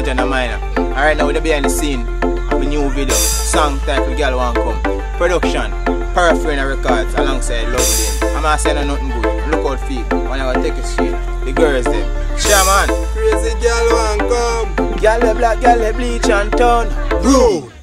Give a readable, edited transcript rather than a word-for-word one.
major and a minor. Alright, now we're behind the scene of a new video. Song title Gyal Want Come. Production, Parafrena Records alongside Lovelane. I'm not saying nothing good. Look out feet. When I take a street. The girls there. Shaman. Crazy gyal want come. Gyal they black, gyal they bleach and turn. Rude.